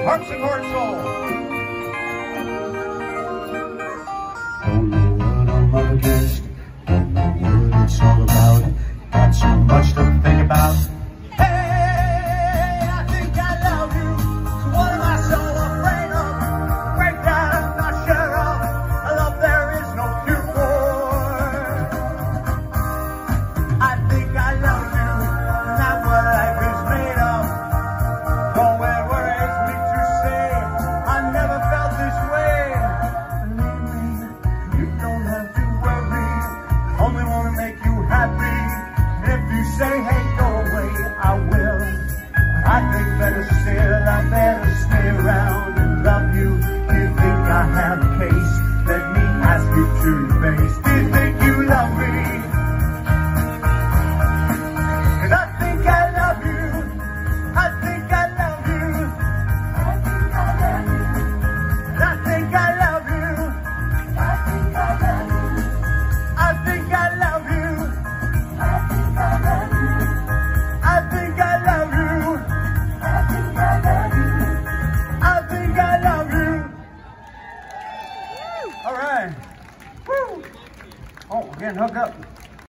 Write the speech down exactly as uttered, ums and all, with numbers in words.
harpsichord soul. Don't know what I'm up against, don't know what it's all about. Got so much to think about. Hey, I think I love you. So what am I so afraid of? Break down, not sure of. A love there is no cure for. I think I love you, not what life is made of. Though it worries me to say, I never felt this way. Believe me, you don't have to worry. Only want to make you happy. If you say, hey, go away, I will. But I think better still, I better stay around and love you. Do you think I have a case? Let me ask you to your face. Do you think you love me? Cause I think I love you. I think I love you. I think I love you. And I think I love you. I think I love you. I think I love you. I think I love you. I think I love you. I think I love you. I think I love you. All right. Woo. Oh, we're getting hooked up.